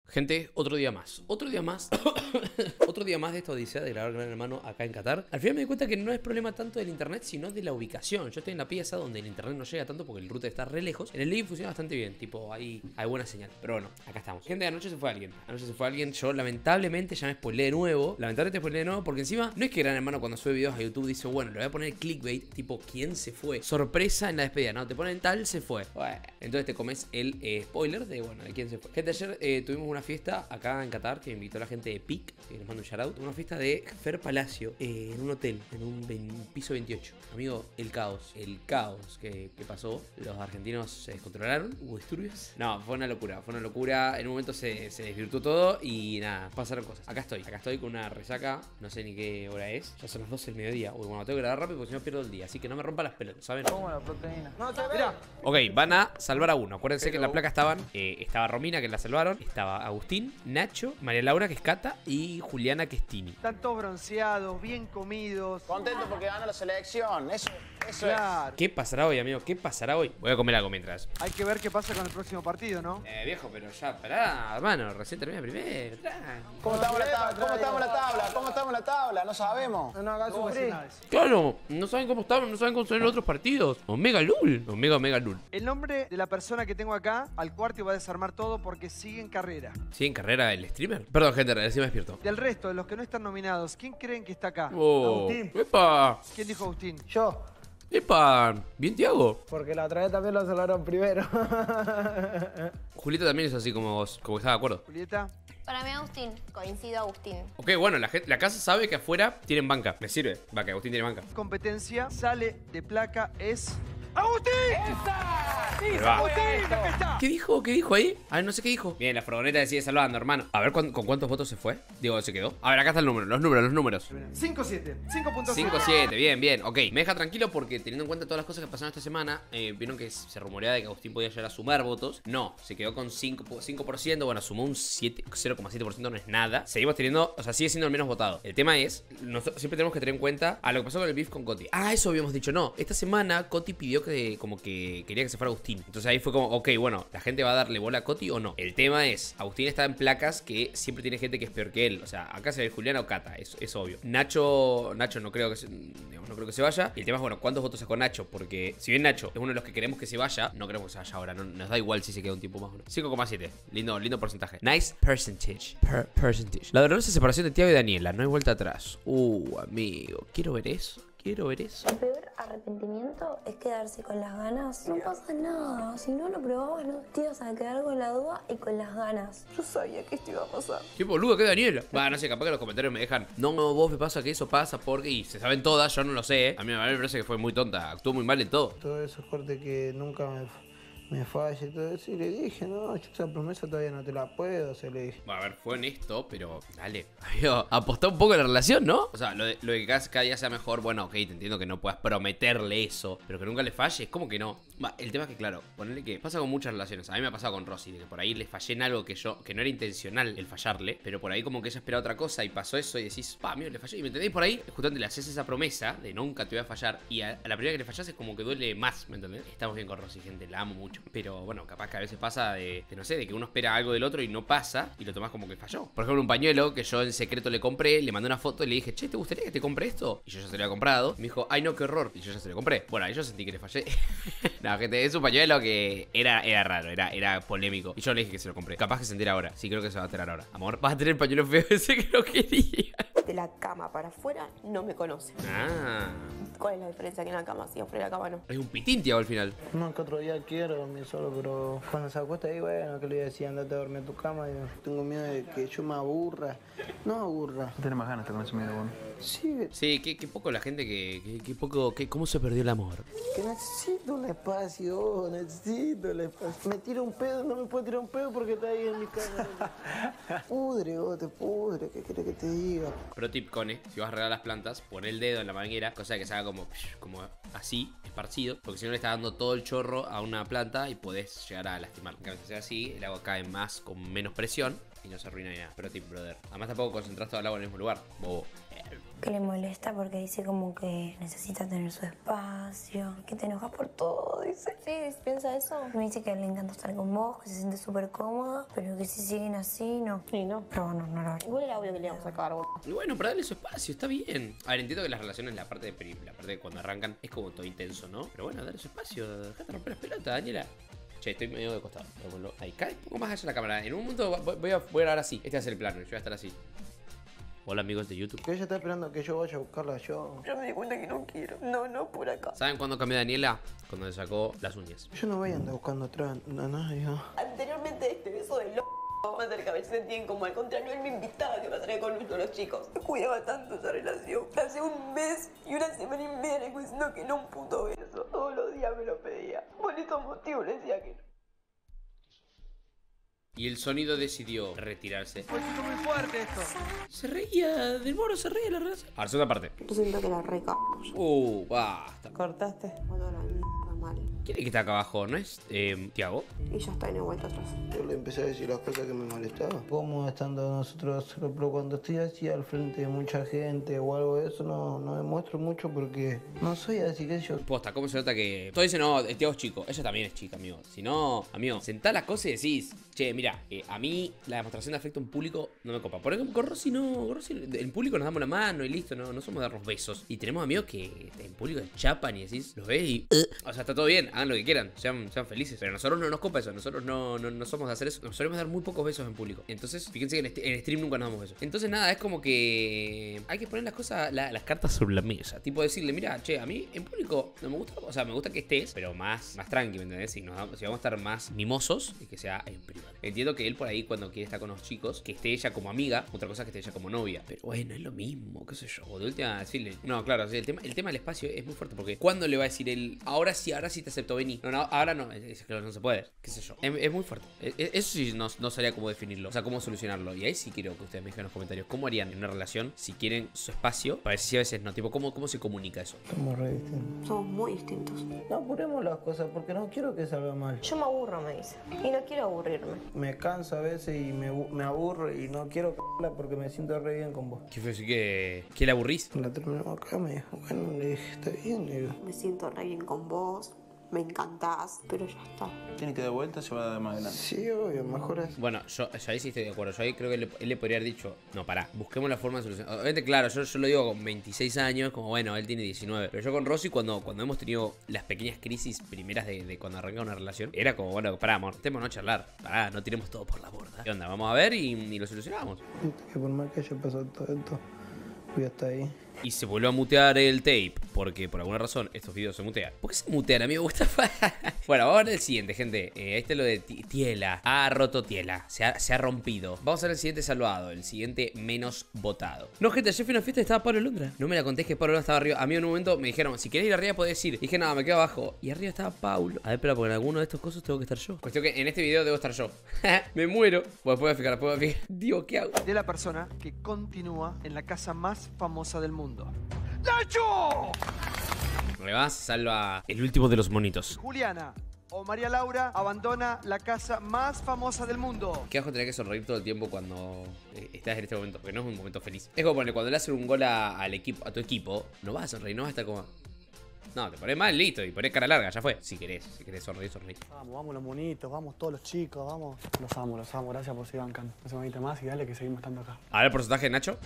Gente, otro día más. Otro día más. Otro día más de esta odisea de grabar Gran Hermano acá en Qatar. Al final me di cuenta que no es problema tanto del internet, sino de la ubicación. Yo estoy en la pieza donde el internet no llega tanto porque el router está re lejos. En el living funciona bastante bien, tipo, hay buena señal. Pero bueno, acá estamos. Gente, anoche se fue alguien. Anoche se fue alguien. Yo lamentablemente ya me spoileé de nuevo. Lamentablemente spoileé de nuevo porque encima no es que Gran Hermano cuando sube videos a YouTube dice, bueno, le voy a poner clickbait, tipo, ¿quién se fue? Sorpresa en la despedida. No, te ponen tal, se fue. Bueno, entonces te comes el spoiler de, bueno, de quién se fue. Gente, ayer tuvimos una fiesta acá en Qatar que me invitó la gente de PIC, que les mando un shoutout. Una fiesta de Fer Palacio en un hotel, en un piso 28. Amigo, el caos que pasó. Los argentinos se descontrolaron, hubo disturbios. No, fue una locura, fue una locura. En un momento se desvirtuó todo y nada, pasaron cosas. Acá estoy con una resaca, no sé ni qué hora es. Ya son las 12 del mediodía. Uy, bueno, tengo que grabar rápido porque si no pierdo el día. Así que no me rompa las pelotas, ¿saben? ¿Cómo la proteína? No, Mirá. Ok, van a salvar a uno. Acuérdense que en la placa estaba Romina, que la salvaron. Estaba Agustín, Nacho, María Laura, que es Cata, y Juliana, que es Tini. Están todos bronceados, bien comidos. Contento porque ganó la selección. Eso Claro. ¿Qué pasará hoy, amigo? ¿Qué pasará hoy? Voy a comer algo mientras. Hay que ver qué pasa con el próximo partido, ¿no? Viejo, pero ya, pará, hermano. Recién termina primero. ¿Cómo estamos en la tabla? ¿Cómo estamos en la tabla? ¿Cómo estamos en la tabla? No sabemos. No hagas sufrir. Claro, no saben cómo estaban, no saben cómo son los otros partidos. Omega Lul. Omega Lul. El nombre de la persona que tengo acá, al cuarto, va a desarmar todo porque sigue en carrera. ¿Sigue en carrera el streamer? Perdón, gente, recién me despierto. Del resto, de los que no están nominados, ¿quién creen que está acá? Oh, Agustín. ¡Epa! ¿Quién dijo Agustín? Yo, ¡Epa! ¿Bien, Tiago? porque la otra vez también lo salvaron primero. Julieta también es así como vos, como que está de acuerdo. Julieta. Para mí Agustín, coincido Agustín. Ok, bueno, la casa sabe que afuera tienen banca. Me sirve. Va, que Agustín tiene banca. Competencia, sale de placa, es... ¡Agustín! ¡Sí, va. Agustín! ¡Acá está! ¿Qué dijo? ¿Qué dijo ahí? A ver, no sé qué dijo. Bien, la furgoneta sigue salvando, hermano. A ver con cuántos votos se fue. Digo, se quedó. A ver, acá está el número, los números. 5-7, 5.7. 5-7, bien. Ok, me deja tranquilo porque teniendo en cuenta todas las cosas que pasaron esta semana, vieron que se rumoreaba de que Agustín podía llegar a sumar votos. No, se quedó con 5%. Bueno, sumó un 0,7%, no es nada. Seguimos teniendo, o sea, sigue siendo el menos votado. El tema es, nosotros siempre tenemos que tener en cuenta a lo que pasó con el beef con Coti. Ah, eso habíamos dicho, no. Esta semana Coti pidió que como que quería que se fuera Agustín. Entonces ahí fue como, ok, bueno, ¿la gente va a darle bola a Coti o no? El tema es, Agustín está en placas que siempre tiene gente que es peor que él. O sea, acá se ve Juliana o Cata, es obvio. Nacho no creo que no creo que se vaya. Y el tema es, bueno, ¿cuántos votos sacó Nacho? Porque si bien Nacho es uno de los que queremos que se vaya, no queremos que se vaya ahora. No, nos da igual si se queda un tiempo más o no. 5,7. Lindo porcentaje. Nice percentage. Percentage. La dolorosa separación de Tiago y Daniela. No hay vuelta atrás. Amigo. Quiero ver eso. El peor arrepentimiento es quedarse con las ganas. No pasa nada. Si no lo probabas, no te ibas a quedar con la duda y con las ganas. Yo sabía que esto iba a pasar. Qué boludo que Daniela. Va, no sé, capaz que los comentarios me dejan. No, vos me pasa que eso pasa porque. Y se saben todas, yo no lo sé. A mí me parece que fue muy tonta. Actuó muy mal en todo. Todo eso, corte que nunca me falle y todo eso. Y le dije, no, yo esa promesa todavía no te la puedo, se le dije. A ver, fue honesto, pero dale. Amigo, apostó un poco en la relación, ¿no? O sea, lo de que cada día sea mejor, bueno, ok, te entiendo que no puedas prometerle eso, pero que nunca le falle, es como que no. Va, el tema es que, claro, ponerle que pasa con muchas relaciones. A mí me ha pasado con Rosy, de que por ahí le fallé en algo que no era intencional el fallarle, pero por ahí como que ella esperaba otra cosa y pasó eso y decís, amigo, le fallé. Y me entendéis, por ahí, justamente le haces esa promesa de nunca te voy a fallar y a la primera que le fallas es como que duele más, ¿me entendés? Estamos bien con Rosy, gente, la amo mucho. Pero bueno, capaz que a veces pasa de no sé, de que uno espera algo del otro y no pasa y lo tomás como que falló. Por ejemplo, un pañuelo que yo en secreto le compré, le mandé una foto y le dije, che, ¿te gustaría que te compre esto? Y yo ya se lo había comprado. Y me dijo, ay no, qué horror. Y yo ya se lo compré. Bueno, ahí yo sentí que le fallé. No, gente, es un pañuelo que era raro, era polémico. Y yo le dije que se lo compré. Capaz que se entera ahora. Sí, creo que se va a enterar ahora. Amor, vas a tener el pañuelo feo ese que no quería. De la cama para afuera no me conoce. Ah, ¿Cuál es la diferencia que en la cama? Si afuera de la cama no. es un pitín, Tiago, al final. No, que otro día quiero dormir solo, pero cuando se acuesta ahí, bueno, que le voy a decir, andate a dormir a tu cama. Y tengo miedo de que yo me aburra. No aburra. Tienes más ganas de con ese miedo, bueno. Sí, Qué poco la gente ¿cómo se perdió el amor? que necesito un espacio, necesito el espacio. Me tira un pedo, no me puedo tirar un pedo porque está ahí en mi cama. Pudre, vos te pudre, ¿qué querés que te diga? Pro tip, Cone, si vas a regar las plantas, pon el dedo en la manguera, cosa que se haga como así, esparcido, porque si no le estás dando todo el chorro a una planta y podés llegar a lastimar. En cambio, si hace así, el agua cae más con menos presión y no se arruina ni nada. Pro tip, brother. Además tampoco concentras todo el agua en el mismo lugar. Bobo. Que le molesta porque dice como que necesita tener su espacio, que te enojas por todo, dice. Sí, piensa eso. Me dice que le encanta estar con vos, que se siente súper cómoda, pero que si siguen así, no. Sí, no. Pero bueno, no lo haré. Igual era obvio que le íbamos a sacar, boludo. Y bueno, para darle su espacio, está bien. A ver, entiendo que las relaciones, la parte de cuando arrancan, es como todo intenso, ¿no? Pero bueno, darle su espacio, dejate romper las pelotas, Daniela. Che, estoy medio de costado. Ahí, cae un poco más allá la cámara. En un momento voy a grabar así. Este va a ser el plano, yo voy a estar así. Hola amigos de YouTube. Que ella está esperando que yo vaya a buscarla yo. Yo me di cuenta que no quiero. No, por acá. ¿Saben cuándo cambió Daniela? Cuando le sacó las uñas. Yo no voy a andar buscando atrás a nadie. Anteriormente este beso de más cerca, a ver si se entienden, como al contrario, él me invitaba a que pasara con los chicos. Me cuidaba tanto esa relación. Hace un mes y una semana y media le estoy diciendo que no un puto beso. Todos los días me lo pedía. Por estos motivos le decía que no. Y el sonido decidió retirarse. Pues esto es muy fuerte esto. Se reía, del moro se reía de la relación. Ahora, segunda parte. Yo siento que la recamos. Basta. ¿Cortaste? Toda la mierda mal. ¿Quién es que está acá abajo? ¿No es Tiago? Y ya está en el vuelta atrás. Yo le empecé a decir las cosas que me molestaban. Como estando nosotros solo, pero cuando estoy así al frente de mucha gente o algo de eso, no me muestro mucho porque no soy así que yo. Posta, ¿cómo se nota que...? Todos dicen, no, el Tiago es chico. Ella también es chica, amigo. Si no, amigo, sentá las cosas y decís, che, mira, a mí la demostración de afecto en público no me copa. Por ejemplo, con Rosy no, en público nos damos la mano y listo, no somos de darnos besos. Y tenemos amigos que en público chapan y decís, los ves y... O sea, está todo bien, hagan lo que quieran, sean felices. Pero a nosotros no nos copa eso, nosotros no somos de hacer eso. Nos solemos dar muy pocos besos en público. Entonces, fíjense que en stream nunca nos damos besos. Entonces, nada, es como que hay que poner las cosas, las cartas sobre la mesa. Tipo decirle, mira, che, a mí en público no me gusta, o sea, me gusta que estés, pero más tranqui, ¿me entendés? Si vamos a estar más mimosos, que sea en privado. Entiendo que él por ahí cuando quiere estar con los chicos, que esté ella como amiga, otra cosa es que esté ella como novia. Pero bueno, es lo mismo, qué sé yo. O de última decirle, no, claro, el tema del espacio es muy fuerte porque ¿cuándo le va a decir él, ahora sí te acepto, vení? No, ahora no, claro, no se puede, qué sé yo. Es muy fuerte. Eso sí no sabría cómo definirlo, o sea, cómo solucionarlo. Y ahí sí quiero que ustedes me dejen en los comentarios cómo harían en una relación si quieren su espacio, para ver si a veces no, tipo, cómo se comunica eso. Somos re distintos. Somos muy distintos. No apuremos las cosas porque no quiero que salga mal. Yo me aburro, me dice. Y no quiero aburrirme. Me canso a veces y me aburro y no quiero c***la porque me siento re bien con vos. ¿Qué fue así que le aburrís? La terminamos acá, me dijo, bueno, le dije, está bien, le digo. Me siento re bien con vos. Me encantás, pero ya está. Tiene que dar vuelta, se va a dar más grande. Sí, obvio, mejor es. Bueno, yo ahí sí estoy de acuerdo. Yo ahí creo que él le podría haber dicho, no, pará, busquemos la forma de solucionar. Obviamente, claro, yo lo digo con 26 años, como bueno, él tiene 19. Pero yo con Rosy, cuando hemos tenido las pequeñas crisis primeras de cuando arranca una relación, era como, bueno, pará, amor, tenemos a charlar. Pará, no tiremos todo por la borda. ¿Qué onda? Vamos a ver y lo solucionamos. Que por más que haya pasado todo esto, voy hasta ahí. Y se volvió a mutear el tape, porque por alguna razón estos videos se mutean. ¿Por qué se mutean, amigo? Bueno, vamos a ver el siguiente, gente. Este es lo de Tiela. Ha roto Tiela. Se ha rompido. Vamos a ver el siguiente salvado. El siguiente menos votado. No, gente, ayer fui a una fiesta y estaba Pablo Londra. No me la conté, que Pablo Londra estaba arriba. A mí en un momento me dijeron, si querés ir arriba podés ir. Y dije, no, me quedo abajo. Y arriba estaba Paulo. A ver, pero porque en alguno de estos cosas tengo que estar yo. Cuestión que en este video debo estar yo. Me muero. Pues puedo fijar. Digo, ¿qué hago? De la persona que continúa en la casa más famosa del mundo. ¡Nacho! Además, salva el último de los monitos. Juliana o María Laura abandona la casa más famosa del mundo. Qué bajo tener que sonreír todo el tiempo cuando estás en este momento, porque no es un momento feliz. Es como poner, cuando le hacen un gol al equipo, a tu equipo, no vas a sonreír, no vas a estar como... No, te pones mal, listo, y pones cara larga, ya fue. Si querés sonreír. Vamos los monitos, vamos todos los chicos, vamos. Los amo, gracias por seguir bancando. No se me invita más y dale que seguimos estando acá. A ver el porcentaje de Nacho.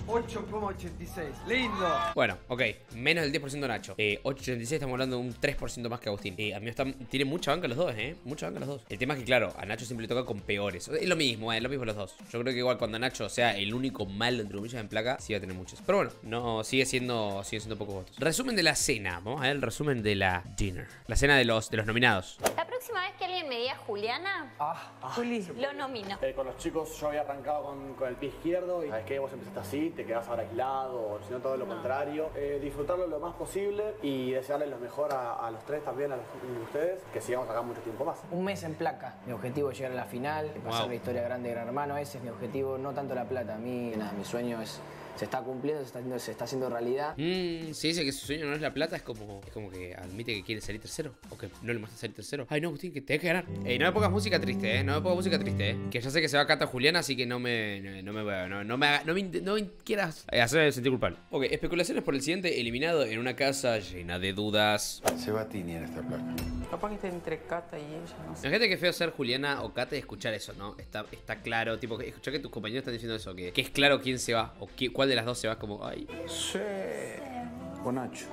8,86. Lindo. Bueno, ok, menos del 10% Nacho. 8,86, estamos hablando de un 3% más que Agustín. A mí tiene mucha banca los dos, mucha banca los dos. El tema es que, claro, a Nacho siempre le toca con peores. Es lo mismo los dos. Yo creo que igual cuando Nacho sea el único malo, entre comillas, en placa, sí va a tener muchos. Pero bueno, no, sigue siendo pocos votos. Resumen de la cena, vamos a ver el resumen de la dinner. La cena de los nominados. La próxima vez que alguien me diga Juliana, Juli. lo nomino. Con los chicos yo había arrancado con el pie izquierdo y sabes que vos empezaste así, te quedás ahora aislado, o si no todo lo contrario. Disfrutarlo lo más posible y desearles lo mejor a los tres también, a ustedes, que sigamos acá mucho tiempo más. Un mes en placa. Mi objetivo es llegar a la final, pasar la historia grande de Gran Hermano. Ese es mi objetivo, no tanto la plata. A mí, nada, mi sueño es se está cumpliendo, se está haciendo realidad. Si dice que su sueño no es la plata, es como que admite que quiere salir tercero. O que no le muestra salir tercero. Ay, no, Agustín, que te hay que ganar. No me pongas música triste, no me pongas música triste, Que ya sé que se va Cata Juliana, así que no me quieras hacer sentir culpable. Ok, especulaciones por el siguiente eliminado en una casa llena de dudas. Se va Tini en esta placa. Capaz que esté entre Cata y ella, no sé. Imagínate que feo ser Juliana o Cata y escuchar eso, ¿no? Está claro, tipo, escuchar que tus compañeros están diciendo eso, que es claro quién se va, o cuál de las dos se va, como, ay. Sí. Con Nacho.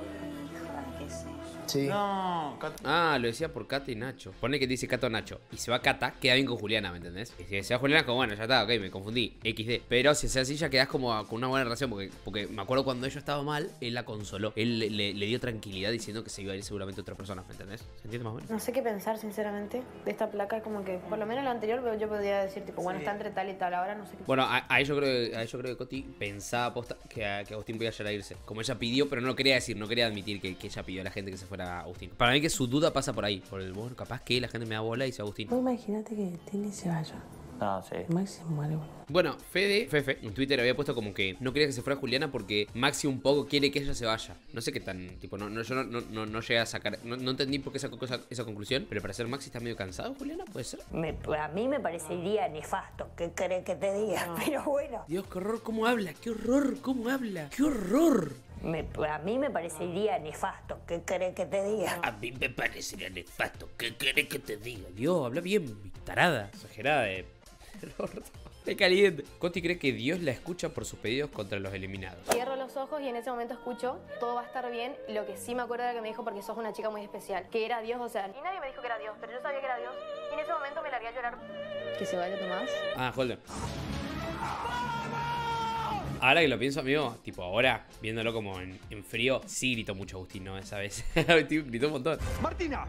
Sí. No, Cata. Ah, lo decía por Cata y Nacho. Pone que dice Cata o Nacho. Y se va Cata, queda bien con Juliana, ¿me entendés? Y si se va Juliana, como bueno, ya está, ok, me confundí. XD. Pero si se hace así, ya quedás como con una buena relación. Porque me acuerdo cuando ella estaba mal, él la consoló. Él le dio tranquilidad diciendo que se iba a ir seguramente otra persona, ¿me entendés? ¿Se entiende más o menos? No sé qué pensar, sinceramente, de esta placa. Como que, por lo menos lo anterior, yo podría decir, tipo, bueno, está entre tal y tal. Ahora no sé qué. Bueno, a yo creo que Coti pensaba posta que Agustín podía llegar a irse. Como ella pidió, pero no lo quería decir, no quería admitir que ella pidió a la gente que se fuera a Agustín. Para mí que su duda pasa por ahí. Por el bueno, capaz que la gente me da bola y dice Agustín. No, imagínate que Tini se vaya. No, sí. Máximo, vale. Bueno, Fefe, en Twitter había puesto como que no quería que se fuera Juliana porque Maxi un poco quiere que ella se vaya. No sé qué tan, tipo, yo no llegué a sacar, no entendí por qué sacó esa conclusión, pero para ser Maxi está medio cansado, Juliana, ¿puede ser? A mí me parecería nefasto, ¿qué querés que te diga? Pero bueno. Dios, qué horror, cómo habla, qué horror, cómo habla, qué horror. A mí me parecería nefasto, ¿qué querés que te diga? A mí me parecería nefasto, ¿qué querés que te diga? Dios, habla bien, tarada, exagerada de... Qué caliente. Coti cree que Dios la escucha por sus pedidos contra los eliminados. Cierro los ojos y en ese momento escucho, todo va a estar bien. Lo que sí me acuerdo era que me dijo, porque sos una chica muy especial, que era Dios, o sea, y nadie me dijo que era Dios, pero yo sabía que era Dios. Y en ese momento me largué a llorar. Que se vaya Tomás. Ah, Holden. Ahora que lo pienso, amigo, tipo ahora, viéndolo como en frío, sí gritó mucho Agustín, ¿no? Esa vez. Gritó un montón. Martina.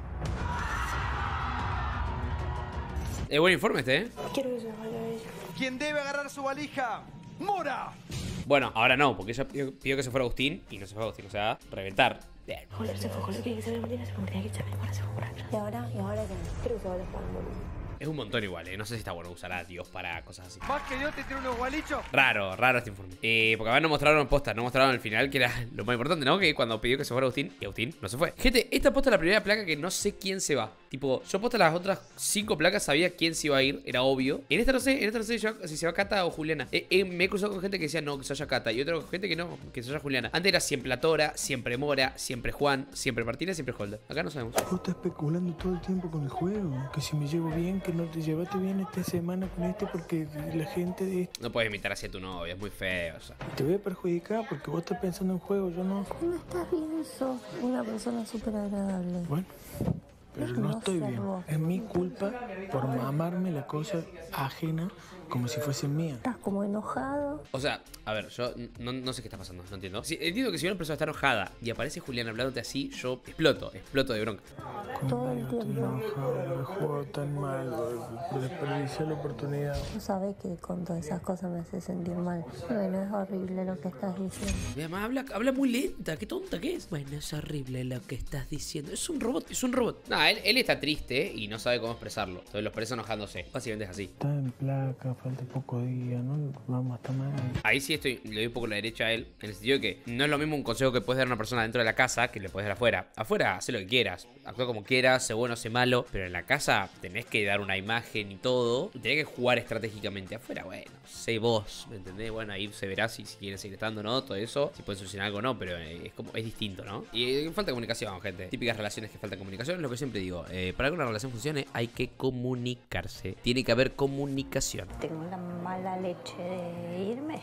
Es buen informe este, Quiero que se vaya ella. ¿Quién debe agarrar su valija? ¡Mora! Bueno, ahora no, porque ella pidió que se fuera Agustín y no se fue Agustín, o sea, reventar. Bien. Joder, se fue, tiene que ser Martina, se fue, tenía que echarme, ahora se fue por allá. Y ahora que creo que se vaya para boludo. Es un montón igual, No sé si está bueno usar a Dios para cosas así. ¿Más que Dios te tiene unos gualichos? Raro este informe. Porque además no mostraron postas, no mostraron el final, que era lo más importante, ¿no? Que cuando pidió que se fuera Agustín, y Agustín no se fue. Gente, esta posta es la primera placa que no sé quién se va. Tipo, yo posta las otras 5 placas, sabía quién se iba a ir, era obvio. En esta no sé si se va Cata o Juliana. Me he cruzado con gente que decía no, que se vaya Cata. Y otra gente que no, que se vaya Juliana. Antes era siempre la Tora, siempre Mora, siempre Juan, siempre Martínez, siempre Holder. Acá no sabemos. Vos estás especulando todo el tiempo con el juego. Que si me llevo bien, que no te llevaste bien esta semana con este porque la gente de... No puedes imitar así a tu novia, es muy feo, o sea. Te voy a perjudicar porque vos estás pensando en juego, yo no. ¿Cómo estás bien? Sos una persona súper agradable. Bueno, pero no estoy bien. Es mi culpa por mamarme la cosa ajena como si fuese mía. Estás como enojado. O sea, a ver, yo no sé qué está pasando, no entiendo. Sí, entiendo que si una persona está enojada y aparece Julián hablándote así, yo exploto de bronca. Todo el tiempo. Estoy enojado, me juego tan mal, desperdicié la oportunidad. Tú sabes que con todas esas cosas me hace sentir mal. Bueno, es horrible lo que estás diciendo. Y además habla muy lenta, qué tonta que es. Bueno, es horrible lo que estás diciendo. Es un robot. No, él está triste y no sabe cómo expresarlo. Entonces lo expresa enojándose. Básicamente es así. Está en placa, falta poco día, ¿no? Vamos hasta mal. Ahí sí le doy un poco la derecha a él, en el sentido de que no es lo mismo un consejo que puedes dar a una persona dentro de la casa que le puedes dar afuera. Afuera, haz lo que quieras, actúa como quieras, sé bueno, sé malo, pero en la casa tenés que dar una imagen y todo, y tenés que jugar estratégicamente. Afuera, bueno, sé vos, ¿me entendés? Bueno, ahí se verá si quieres seguir estando o no, todo eso, si puedes solucionar algo o no, pero es distinto, ¿no? Y falta comunicación, gente. Típicas relaciones que falta comunicación, es lo que siempre digo. Para que una relación funcione hay que comunicarse. Tiene que haber comunicación. Tengo la mala leche de irme.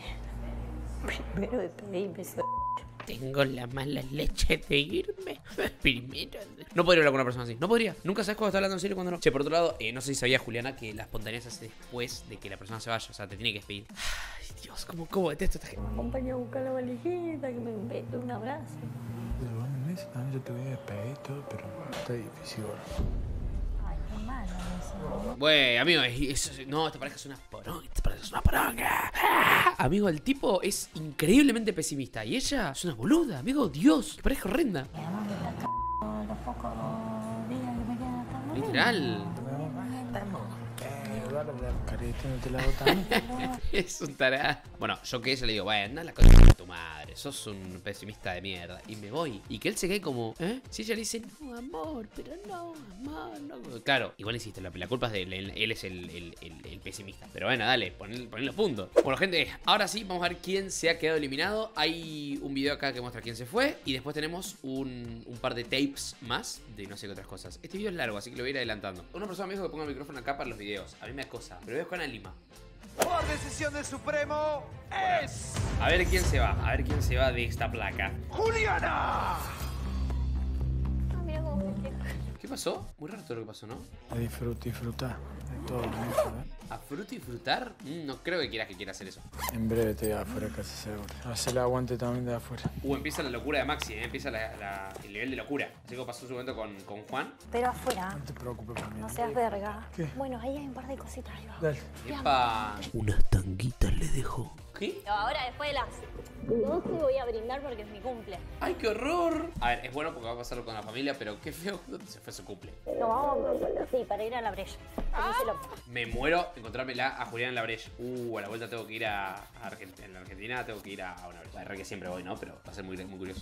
Primero de pedirme eso. Tengo la mala leche de irme. Primero. No podría hablar con una persona así. No podría. Nunca sabes cuándo está hablando en serio y cuándo no. Che, por otro lado, no sé si sabía, Juliana, que la espontaneidad se hace después de que la persona se vaya. O sea, te tiene que despedir. Ay, Dios, cómo detesto a esta gente. Acompaña a buscar la valijita, que me invente un abrazo. Pero bueno, en eso también yo te voy a despedir y todo, pero está difícil ahora. Bueno, amigo, no, esta pareja es una poronga. Amigo, el tipo es increíblemente pesimista y ella es una boluda, amigo, Dios, qué pareja horrenda. Literal. dale, carete, no te la hago tanto. Es un tará. Bueno, yo que ella le digo, bueno, anda la cosa de tu madre, sos un pesimista de mierda. Y me voy. Y que él se quede como, ¿eh? Si ella le dice, no, amor, pero no, amor, no. Claro, igual insiste, la culpa es de él es el pesimista. Pero bueno, dale, ponle los puntos. Bueno, gente, ahora sí, vamos a ver quién se ha quedado eliminado. Hay un video acá que muestra quién se fue. Y después tenemos un par de tapes más de no sé qué otras cosas. Este video es largo, así que lo voy a ir adelantando. Una persona me dijo que ponga el micrófono acá para los videos. A mí me acosa, pero voy a buscar a Lima. Por decisión del Supremo es... A ver quién se va, de esta placa. ¡Juliana! Ah, mira cómo festeja. ¿Qué pasó? Muy raro todo lo que pasó, ¿no? A disfrutar de todo, ¿no? ¿A frutar? No creo que quiera hacer eso. En breve te voy afuera, casi seguro. Hacer el aguante también de afuera. Empieza la locura de Maxi, empieza el nivel de locura. Así como pasó en su momento con Juan. Pero afuera. No te preocupes por mí. No seas verga. ¿Qué? Bueno, ahí hay un par de cositas arriba. Dale. Epa. Unas tanguitas le dejo. ¿Qué? Ahora, después de las 12 voy a brindar porque es mi cumple. ¡Ay, qué horror! A ver, es bueno porque va a pasarlo con la familia, pero qué feo que se fue su cumple. No, vamos, sí, para ir a la brecha. Me muero de encontrármela a Julián en la Breche. A la vuelta tengo que ir a Argentina. En la Argentina tengo que ir a una brecha. La que siempre voy, ¿no? Pero va a ser muy curioso.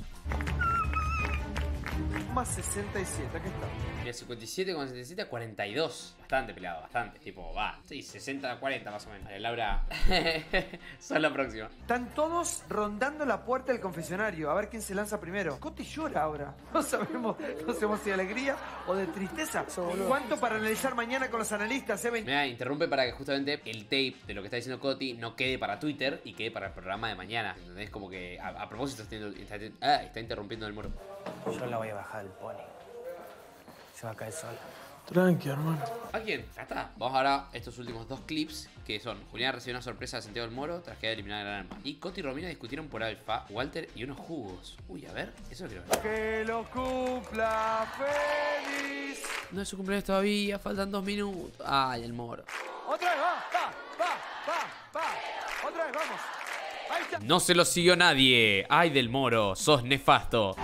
Más 67, aquí está. Mira, 57 con 77 a 42. Bastante peleado, bastante. Tipo, va. Sí, 60 a 40 más o menos. Vale, Laura, sos la próxima. Están todos rondando la puerta del confesionario. A ver quién se lanza primero. Coti llora ahora. No sabemos si de alegría o de tristeza. ¿Cuánto para analizar mañana con los analistas? Me interrumpe para que justamente el tape de lo que está diciendo Coti no quede para Twitter y quede para el programa de mañana. ¿Entendés? Como que a propósito está interrumpiendo el muro. Yo la voy a bajar del pony. Se va a caer sola. Tranqui, hermano. ¿A quién? Ya está. Vamos ahora a estos últimos dos clips, que son: Julián recibió una sorpresa de Santiago del Moro tras quedar eliminada de Gran Hermano. Y Coti y Romina discutieron por Alfa, Walter y unos jugos. Uy, a ver, eso creo. ¡Que lo cumpla feliz! No es su cumpleaños todavía, faltan 2 minutos. Ay, el Moro. Otra vez, va. Otra vez, vamos. Ahí está. No se lo siguió nadie. Ay, del Moro, sos nefasto.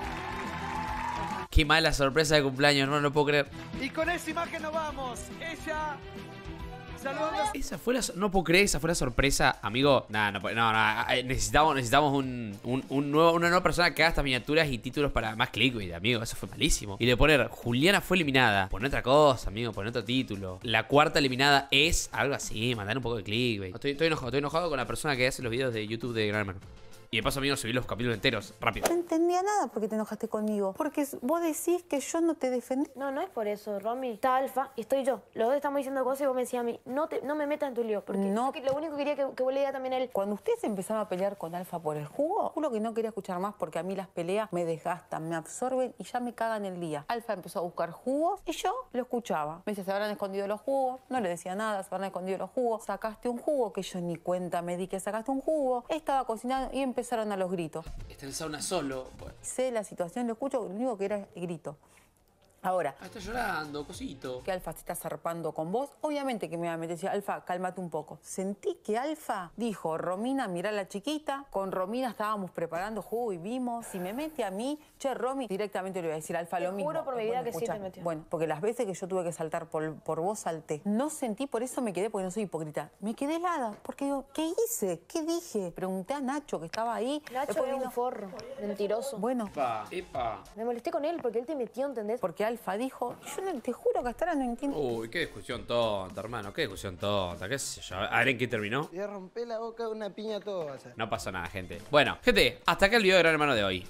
Qué mala sorpresa de cumpleaños, no lo puedo creer. Y con esa imagen nos vamos. Ella saludando. Esa fue no puedo creer, esa fue la sorpresa, amigo. No, necesitamos una nueva persona que haga estas miniaturas y títulos para más clickbait, amigo. Eso fue malísimo. Y de poner Juliana fue eliminada. Poner otra cosa, amigo, poner otro título. La cuarta eliminada es algo así, mandar un poco de clickbait. Estoy enojado con la persona que hace los videos de YouTube de Gran Hermano. Y de paso, amigo, subí los capítulos enteros, rápido. No entendía nada porque te enojaste conmigo. Porque vos decís que yo no te defendí. No, no es por eso, Romy. Está Alfa y estoy yo. Los dos estamos diciendo cosas y vos me decías a mí, no me metas en tu lío. Porque no, lo único que quería que vos le digas también a él. Cuando ustedes empezaron a pelear con Alfa por el jugo, juro que no quería escuchar más porque a mí las peleas me desgastan, me absorben y ya me cagan el día. Alfa empezó a buscar jugos y yo lo escuchaba. Me decía, se habrán escondido los jugos. No le decía nada, se habrán escondido los jugos. Sacaste un jugo que yo ni cuenta me di que sacaste un jugo. Estaba cocinando y empezaron a los gritos. Está en sauna solo. Bueno. Sé la situación, lo escucho, lo único que era el grito. Ahora. Está llorando, cosito. Que Alfa se está zarpando con vos. Obviamente que me iba a meter. Decía, Alfa, cálmate un poco. Sentí que Alfa dijo, Romina, mirá a la chiquita. Con Romina estábamos preparando jugo y vimos. Si me mete a mí, che, Romy, directamente le voy a decir a Alfa lo mismo. Juro por mi vida que sí te metió. Bueno, porque las veces que yo tuve que saltar por vos, salté. No sentí, por eso me quedé, porque no soy hipócrita. Me quedé helada. Porque digo, ¿qué hice? ¿Qué dije? Pregunté a Nacho, que estaba ahí. Nacho era un forro, mentiroso. Bueno. Epa. Me molesté con él porque él te metió, ¿entendés? Porque Alfa dijo, yo no, te juro que hasta ahora no entiendo. Uy, qué discusión tonta, hermano, qué discusión tonta, qué sé yo. A ver en qué terminó. Voy a romper la boca de una piña todo va a ser. No pasó nada, gente. Bueno, gente, hasta acá el video de Gran Hermano de hoy.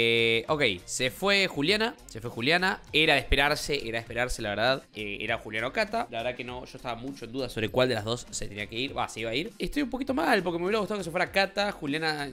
Ok, se fue Juliana. Era de esperarse, la verdad. Era Juliana o Cata. La verdad que no, yo estaba mucho en duda sobre cuál de las dos se tenía que ir. Se iba a ir. Estoy un poquito mal porque me hubiera gustado que se fuera Cata. Juliana,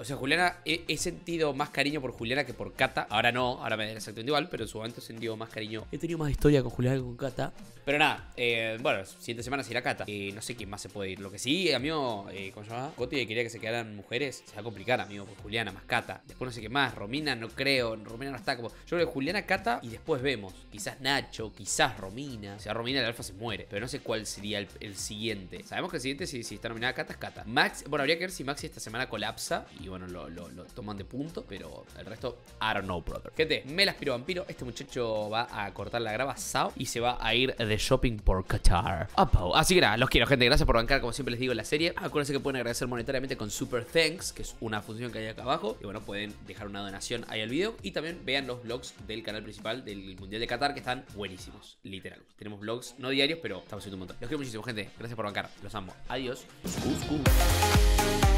he sentido más cariño por Juliana que por Cata. Ahora no, ahora me da exactamente igual, pero en su momento he sentido más cariño. He tenido más historia con Juliana que con Cata. Pero nada, bueno, siguiente semana se irá Cata. No sé quién más se puede ir. Lo que sí, amigo, ¿cómo se llama? Coti quería que se quedaran mujeres. Se va a complicar, amigo, con Juliana más Cata. Después no sé qué más. Romina no creo. Romina no está como. Yo creo que Juliana, Cata y después vemos. Quizás Nacho, quizás Romina. Si a Romina el Alfa se muere. Pero no sé cuál sería el siguiente. Sabemos que el siguiente, si está nominada Cata, es Cata. Max, bueno, habría que ver si Maxi esta semana colapsa. Y bueno, lo toman de punto. Pero el resto, I don't know, brother. Gente, me las piro vampiro. Este muchacho va a cortar la grava Sao y se va a ir de shopping por Qatar. Así que nada, los quiero, gente. Gracias por bancar, como siempre les digo, la serie. Acuérdense que pueden agradecer monetariamente con Super Thanks, que es una función que hay acá abajo. Y bueno, pueden dejar una donación ahí al video. Y también vean los vlogs del canal principal del Mundial de Qatar, que están buenísimos, literal. Tenemos vlogs no diarios, pero estamos haciendo un montón. Los quiero muchísimo, gente. Gracias por bancar. Los amo. Adiós.